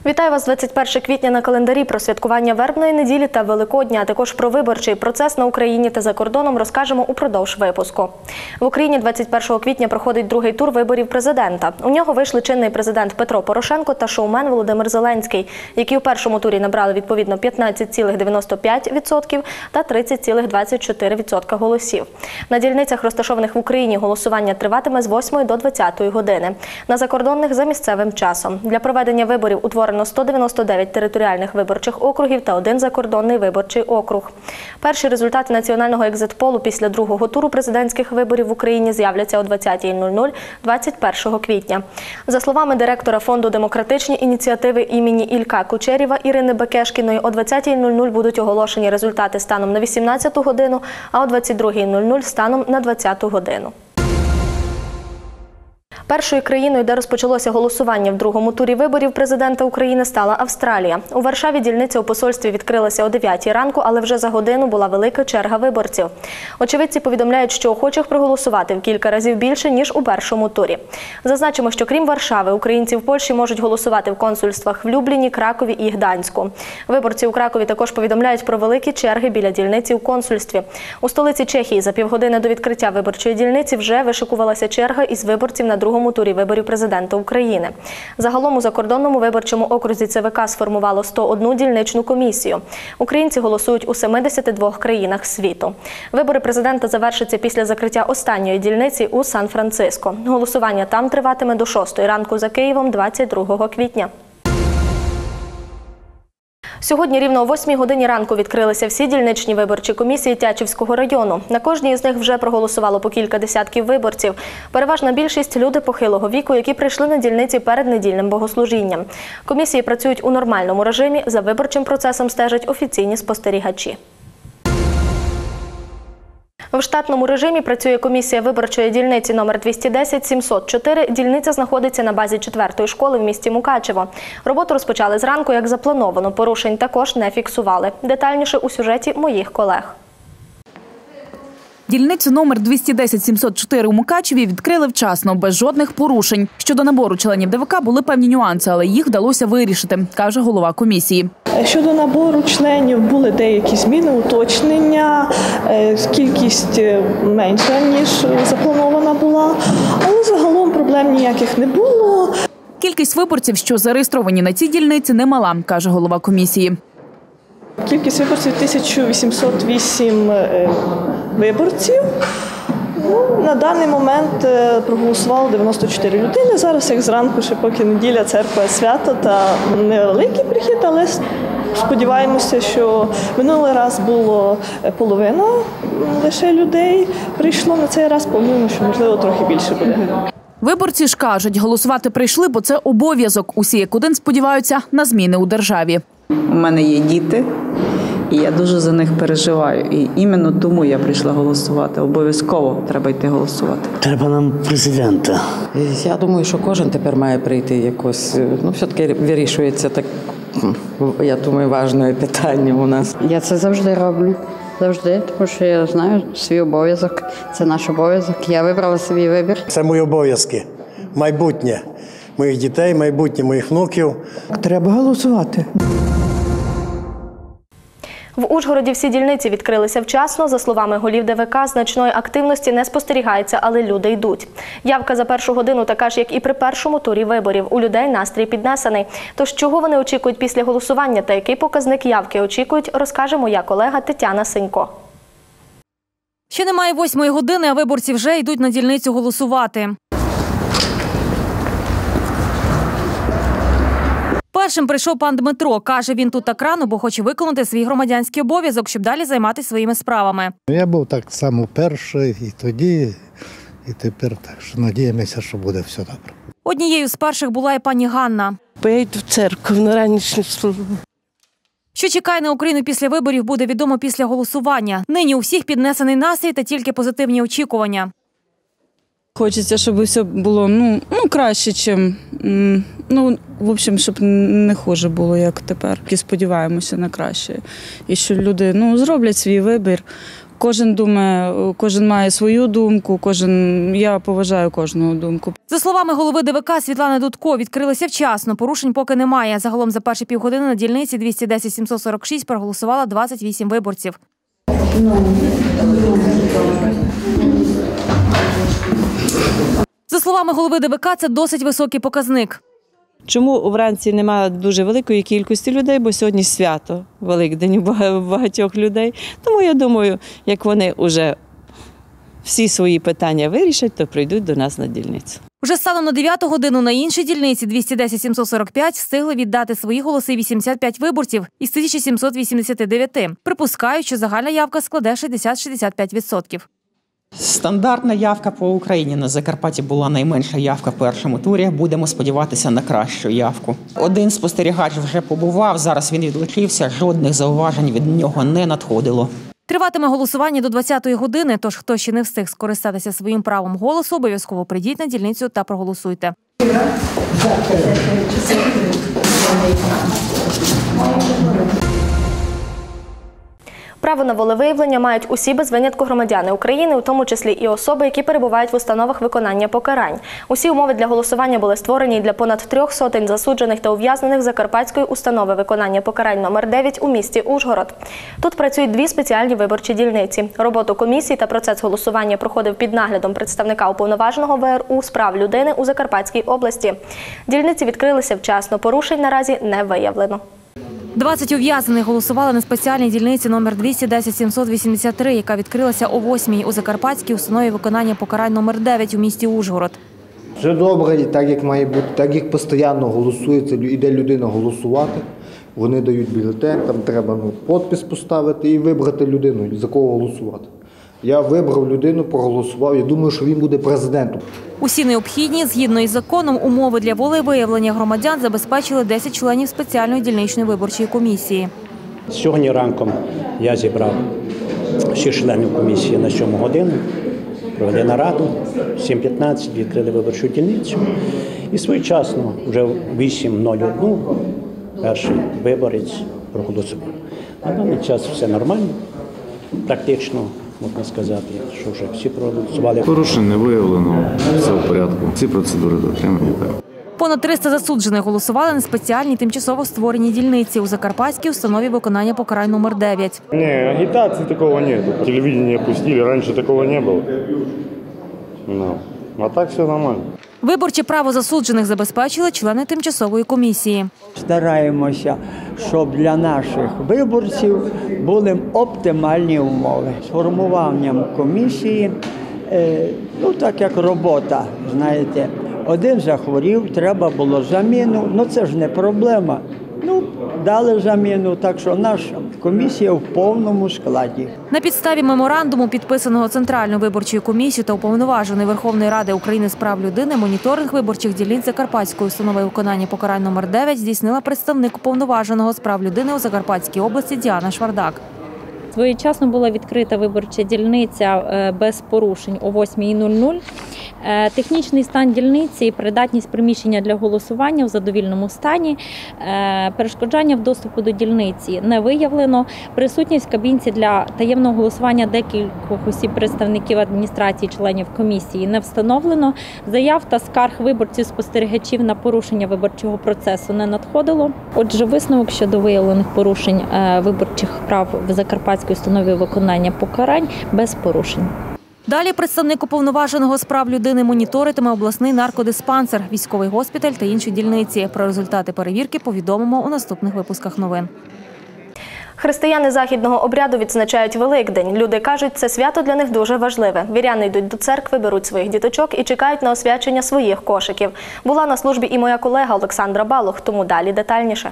Вітаю вас 21 квітня на календарі. Про святкування Вербної неділі та Великодня, а також про виборчий процес на Україні та за кордоном розкажемо упродовж випуску. В Україні 21 квітня проходить другий тур виборів президента. У нього вийшли чинний президент Петро Порошенко та шоумен Володимир Зеленський, які у першому турі набрали відповідно 15,95% та 30,24% голосів. На дільницях, розташованих в Україні, голосування триватиме з 8 до 20 години. На закордонних – за місцевим часом. Для проведення виборів утворено 199 територіальних виборчих округів та один закордонний виборчий округ. Перші результати національного екзит-полу після другого туру президентських виборів в Україні з'являться о 20:00 21 квітня. За словами директора фонду «Демократичні ініціативи» імені Ілька Кучерєва Ірини Бекешкіної, о 20:00 будуть оголошені результати станом на 18 годину, а о 22:00 станом на 20 годину. Першою країною, де розпочалося голосування в другому турі виборів президента України, стала Австралія. У Варшаві дільниця у посольстві відкрилася о 9 ранку, але вже за годину була велика черга виборців. Очевидці повідомляють, що охочих проголосувати в кілька разів більше, ніж у першому турі. Зазначимо, що крім Варшави, українці в Польщі можуть голосувати в консульствах в Любліні, Кракові і Гданську. Виборці у Кракові також повідомляють про великі черги біля дільниці у консульстві. У столиці Чехії за півгодини до відкриття виборчої дільниці вже вишикувалася черга із виборців на другому турі виборів президента України. Загалом у закордонному виборчому окрузі ЦВК сформувало 101 дільничну комісію. Українці голосують у 72 країнах світу. Вибори президента завершаться після закриття останньої дільниці у Сан-Франциско. Голосування там триватиме до 6 ранку за Києвом 22 квітня. Сьогодні рівно о 8 годині ранку відкрилися всі дільничні виборчі комісії Тячівського району. На кожній із них вже проголосувало по кілька десятків виборців. Переважна більшість – люди похилого віку, які прийшли на дільниці перед недільним богослужінням. Комісії працюють у нормальному режимі, за виборчим процесом стежать офіційні спостерігачі. В штатному режимі працює комісія виборчої дільниці номер 210-704. Дільниця знаходиться на базі 4-ї школи в місті Мукачево. Роботу розпочали зранку, як заплановано. Порушень також не фіксували. Детальніше у сюжеті моїх колег. Дільницю номер 210-704 у Мукачеві відкрили вчасно, без жодних порушень. Щодо набору членів ДВК були певні нюанси, але їх вдалося вирішити, каже голова комісії. Щодо набору членів були деякі зміни, уточнення, кількість менша, ніж запланована була, але загалом проблем ніяких не було. Кількість виборців, що зареєстровані на цій дільниці, немала, каже голова комісії. Кількість виборців – 1808 виборців. На даний момент проголосувало 94 людини. Зараз, як зранку, ще поки неділя, церква, свято та невеликий прихід, але сподіваємося, що минулий раз було половина лише людей прийшло, на цей раз плануємо, що, можливо, трохи більше буде. Виборці ж кажуть, голосувати прийшли, бо це обов'язок. Усі як один сподіваються на зміни у державі. У мене є діти, і я дуже за них переживаю. І іменно тому я прийшла голосувати. Обов'язково треба йти голосувати. Треба нам президента. Я думаю, що кожен тепер має прийти якось. Все-таки вирішується так, я думаю, важливе питання у нас. Я це завжди роблю. Завжди, тому що я знаю свій обов'язок. Це наш обов'язок. Я вибрала свій вибір. Це мої обов'язки. Майбутнє моїх дітей, майбутнє моїх внуків. Треба голосувати. В Ужгороді всі дільниці відкрилися вчасно. За словами голів ДВК, значної активності не спостерігається, але люди йдуть. Явка за першу годину така ж, як і при першому турі виборів. У людей настрій піднесений. Тож, чого вони очікують після голосування та який показник явки очікують, розкаже моя колега Тетяна Синько. Ще немає 8 години, а виборці вже йдуть на дільницю голосувати. Першим прийшов пан Дмитро. Каже, він тут так рано, бо хоче виконати свій громадянський обов'язок, щоб далі займатися своїми справами. Я був так само перший і тоді, і тепер, так що надіємося, що буде все добре. Однією з перших була і пані Ганна. Я йду в церкву на ранішню службу. Що чекає на Україну після виборів, буде відомо після голосування. Нині у всіх піднесений настрій та тільки позитивні очікування. Хочеться, щоб все було краще, чим, в общем, щоб не хуже було, як тепер. І сподіваємося на краще. І що люди зроблять свій вибір, Кожен думає, кожен має свою думку, я поважаю кожну думку. За словами голови ДВК Світлани Дудко, відкрилися вчасно, порушень поки немає. Загалом за перші півгодини на дільниці 210-746 проголосувало 28 виборців. За словами голови ДВК, це досить високий показник. Чому вранці немає дуже великої кількості людей, бо сьогодні свято, Великдень у багатьох людей. Тому я думаю, як вони вже всі свої питання вирішать, то прийдуть до нас на дільницю. Вже станом на 9 годину на іншій дільниці 210-745 встигли віддати свої голоси 85 виборців із 1789. Припускають, що загальна явка складе 60-65%. Стандартна явка по Україні. На Закарпатті була найменша явка в першому турі. Будемо сподіватися на кращу явку. Один спостерігач вже побував, зараз він відлучився, жодних зауважень від нього не надходило. Триватиме голосування до 20-ї години, тож хто ще не встиг скористатися своїм правом голосу, обов'язково прийдіть на дільницю та проголосуйте. Право на волевиявлення мають усі без винятку громадяни України, у тому числі і особи, які перебувають в установах виконання покарань. Усі умови для голосування були створені для понад 300 засуджених та ув'язнених Закарпатської установи виконання покарань номер 9 у місті Ужгород. Тут працюють дві спеціальні виборчі дільниці. Роботу комісії та процес голосування проходив під наглядом представника уповноваженого ВРУ з прав людини у Закарпатській області. Дільниці відкрилися вчасно, порушень наразі не виявлено. 20 ув'язнених голосували на спеціальній дільниці номер 210-783, яка відкрилася о 8-й у Закарпатській установі виконання покарань номер 9 у місті Ужгород. Все добре, так як має бути, так як постійно голосується, іде людина голосувати, вони дають бюлетень, там треба підпис поставити і вибрати людину, за кого голосувати. Я вибрав людину, проголосував, я думаю, що він буде президентом. Усі необхідні, згідно із законом, умови для волевиявлення громадян забезпечили 10 членів спеціальної дільничної виборчої комісії. Сьогодні ранком я зібрав всіх членів комісії на 7 годину, провели нараду, в 7:15 відкрили виборчу дільницю і своєчасно вже в 8:01 перший виборець проголосував. На даний час все нормально, практично. Можна сказати, що вже всі проголосували. Порушень не виявлено, все в порядку. Всі процедури дотримані. Понад 300 засуджених голосували на спеціальній тимчасово створеній дільниці у Закарпатській установі виконання покарань номер 9. Ні, агітації такого немає. Телевидение пустили, раніше такого не було. А так все нормально. Виборче право засуджених забезпечили члени тимчасової комісії. Стараємося, щоб для наших виборців були оптимальні умови. З формуванням комісії, так як робота, знаєте, один захворів, треба було заміну, це ж не проблема. Дали заміну, так що наша комісія в повному складі. На підставі меморандуму, підписаного Центральною виборчою комісією та уповноваженої Верховної Ради України з прав людини, моніторинг виборчих дільниць Закарпатської установи виконання покарань номер 9 здійснила представник уповноваженого з прав людини у Закарпатській області Діана Швардак. Своєчасно була відкрита виборча дільниця без порушень о 8:00. Технічний стан дільниці і придатність приміщення для голосування в задовільному стані. Перешкоджання в доступу до дільниці не виявлено. Присутність в кабінці для таємного голосування декількох осіб представників адміністрації, членів комісії не встановлено. Заяв та скарг виборців-спостерігачів на порушення виборчого процесу не надходило. Отже, висновок щодо виявлених порушень виборчих прав в Закарпатській установі виконання покарань без порушень. Далі представник уповноваженого з прав людини моніторитиме обласний наркодиспансер, військовий госпіталь та інші дільниці. Про результати перевірки повідомимо у наступних випусках новин. Християни західного обряду відзначають Великдень. Люди кажуть, це свято для них дуже важливе. Віряни йдуть до церкви, беруть своїх діточок і чекають на освячення своїх кошиків. Була на службі і моя колега Олександра Балух, тому далі детальніше.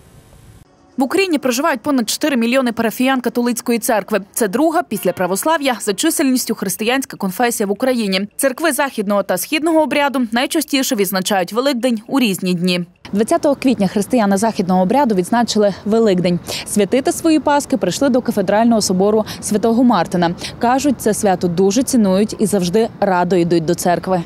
В Україні проживають понад 4 мільйони парафіян католицької церкви. Це друга після православ'я за чисельністю християнська конфесія в Україні. Церкви західного та східного обряду найчастіше відзначають Великдень у різні дні. 20 квітня християни західного обряду відзначили Великдень. Святити свої паски прийшли до кафедрального собору Святого Мартина. Кажуть, це свято дуже цінують і завжди радо йдуть до церкви.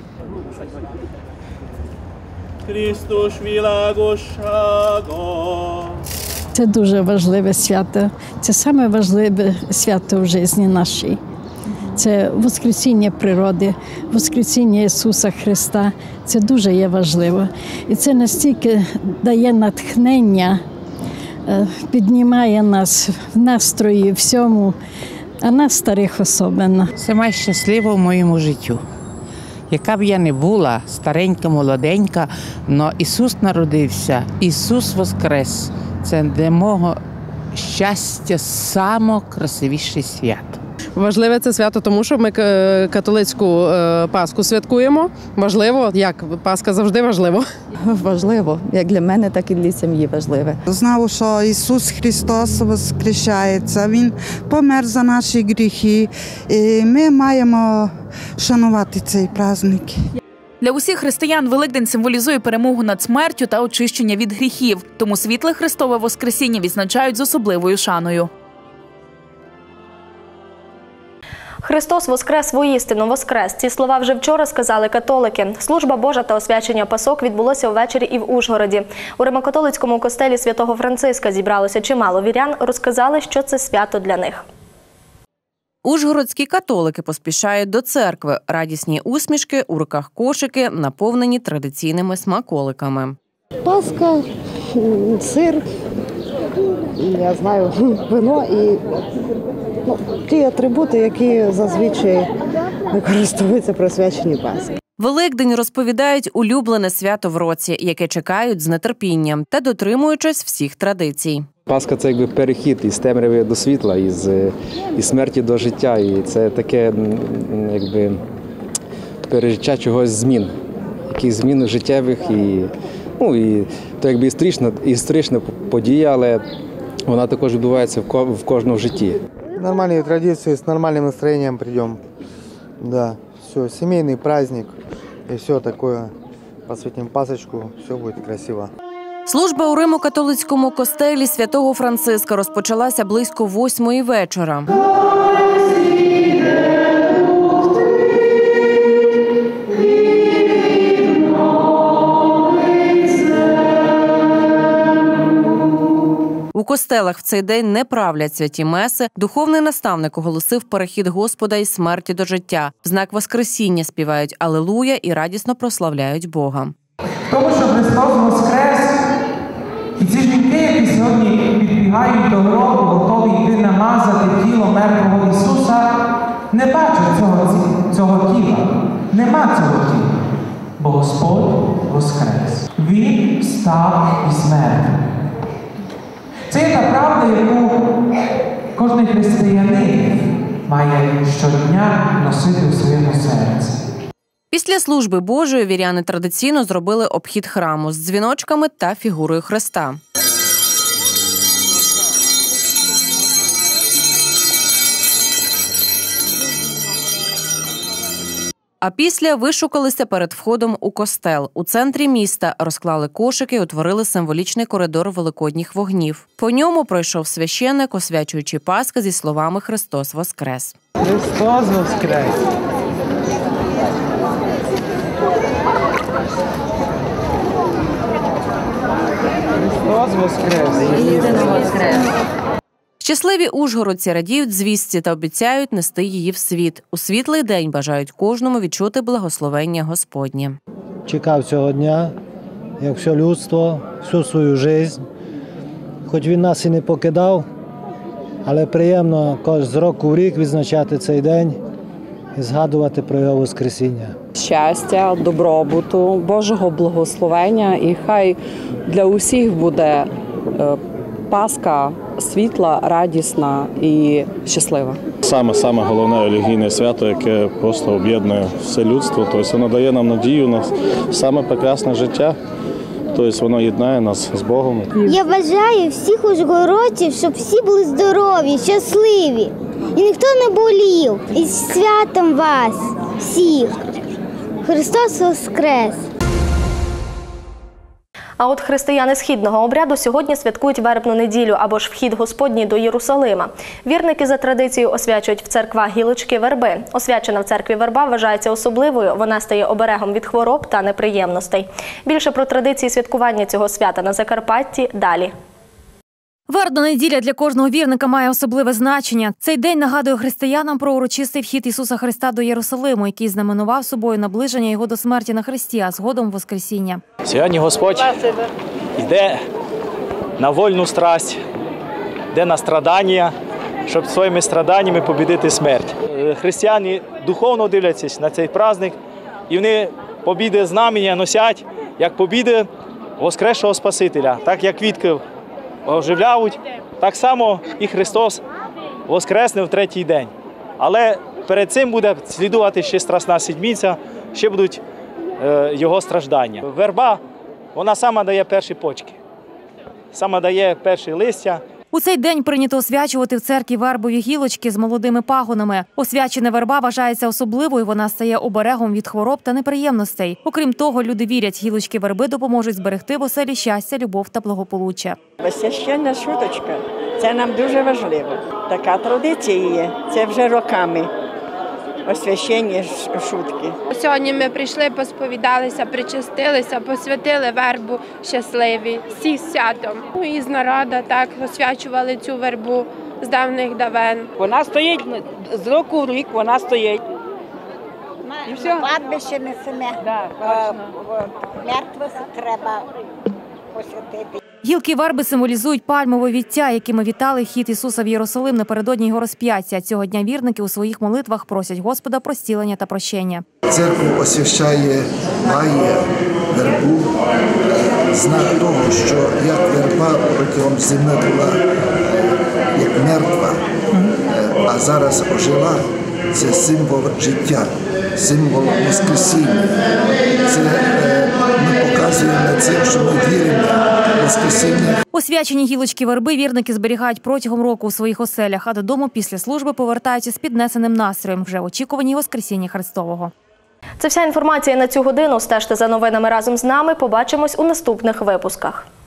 Це дуже важливе свято. Це саме важливе свято в житті нашій. Це Воскресіння природи, Воскресіння Ісуса Христа. Це дуже є важливо. І це настільки дає натхнення, піднімає нас в настрої, всьому, а нас старих особливо. Це найщасливіше в моєму життю. Яка б я не була, старенька, молоденька, але Ісус народився, Ісус воскрес. Це для мого щастя найкрасивіше свято. Важливе це свято, тому що ми католицьку Пасху святкуємо. Важливо, як Пасха завжди важливо. Важливо, як для мене, так і для сім'ї важливе. Знав, що Ісус Христос воскрешається, Він помер за наші гріхи, і ми маємо шанувати цей праздник. Для усіх християн Великдень символізує перемогу над смертю та очищення від гріхів. Тому світле Христове Воскресіння відзначають з особливою шаною. Христос воскрес, воістину воскрес. Ці слова вже вчора сказали католики. Служба Божа та освячення Пасок відбулося ввечері і в Ужгороді. У Римо-католицькому костелі Святого Франциска зібралося чимало вірян, розказали, що це свято для них. Ужгородські католики поспішають до церкви. Радісні усмішки, у руках кошики, наповнені традиційними смаколиками. Паска, сир, я знаю, вино і ті атрибути, які зазвичай використовуються при освяченні Пасхи. Великдень, розповідають, улюблене свято в році, яке чекають з нетерпінням та дотримуючись всіх традицій. Пасха – це якби перехід із темряви до світла, із смерті до життя. І це таке якби пережиття чогось змін, якихось змін життєвих. І то якби історична подія, але вона також відбувається в кожному житті. Нормальные традиции, с нормальным настроением придем. Да, все, семейный праздник и все такое. Посвятим Пасочку, все будет красиво. Служба у Римо-католицькому костелі Святого Франциска розпочалася близько 8-ї вечора. У костелах в цей день не правлять святі меси. Духовний наставник оголосив перехід Господа із смерті до життя. В знак Воскресіння співають «Алілуя» і радісно прославляють Бога. Тому що Христос воскрес, і ці жінки, які сьогодні підбігають до гробу, готові йти намазати тіло мертвого Ісуса, не бачать цього тіла. Нема цього тіла, бо Господь воскрес. Він встав із мертвих. Це є та правда, яку кожен християнин має щодня носити у своєму серці. Після служби Божої віряни традиційно зробили обхід храму з дзвіночками та фігурою Христа. А після вишукалися перед входом у костел. У центрі міста розклали кошики і утворили символічний коридор великодніх вогнів. По ньому пройшов священник, освячуючи Пасху зі словами «Христос воскрес». Христос воскрес! Христос воскрес! Щасливі ужгородці радіють звістці та обіцяють нести її в світ. У світлий день бажають кожному відчути благословення Господнє. Чекав цього дня, як все людство, всю свою життя. Хоч він нас і не покидав, але приємно з року в рік відзначати цей день і згадувати про його Воскресіння. Щастя, добробуту, Божого благословення і хай для усіх буде Пасха світла, радісна і щаслива. Саме головне релігійне свято, яке просто об'єднує все людство. Тобто воно дає нам надію на саме прекрасне життя. Тобто воно єднає нас з Богом. Я бажаю всіх ужгородців, щоб всі були здорові, щасливі. І ніхто не болів. І з святом вас всіх. Христос воскрес! А от християни східного обряду сьогодні святкують вербну неділю або ж вхід Господній до Єрусалима. Вірники за традицією освячують в церквах гілочки верби. Освячена в церкві верба вважається особливою, вона стає оберегом від хвороб та неприємностей. Більше про традиції святкування цього свята на Закарпатті далі. Вербна неділя для кожного вірника має особливе значення. Цей день нагадує християнам про урочистий вхід Ісуса Христа до Єрусалиму, який знаменував собою наближення Його до смерті на хресті, а згодом Воскресіння. Сьогодні Господь йде на вольну страсть, йде на страдання, щоб своїми страданнями побідити смерть. Християни духовно дивляться на цей праздник, і вони побіди знамення носять, як побіди Воскресшого Спасителя, так як квітки оживляють, так само і Христос воскресне в третій день. Але перед цим буде слідувати ще Страсна Седмиця, ще будуть Його страждання. Верба, вона сама дає перші почки, сама дає перші листя. У цей день прийнято освячувати в церкві вербові гілочки з молодими пагонами. Освячена верба вважається особливою, вона стає оберегом від хвороб та неприємностей. Окрім того, люди вірять, гілочки верби допоможуть зберегти в оселі щастя, любов та благополуччя. Священна шуточка – це нам дуже важливо. Така традиція є, це вже роками. Освящення шутки. Сьогодні ми прийшли, посповідалися, причастилися, посвятили вербу щасливі, всі з святом. І з народу так освячували цю вербу з давних давен. Вона стоїть, з року в рік вона стоїть. І все. Кладбище несене, мертвих треба посвятити. Гілки верби символізують пальмове віття, якими вітали вхід Ісуса в Єрусалим напередодні його розп'яття. Цього дня вірники у своїх молитвах просять Господа про зцілення та прощення. Церква освящає має вербу, знак того, що як верба протягом зими була як мертва, а зараз ожила. Це символ життя, символ Воскресіння. Це ми показуємо цим, що ми віримо в Воскресіння. Освячені гілочки верби вірники зберігають протягом року у своїх оселях, а додому після служби повертаються з піднесеним настроєм, вже очікувані Воскресіння Христового. Це вся інформація на цю годину. Стежте за новинами разом з нами. Побачимось у наступних випусках.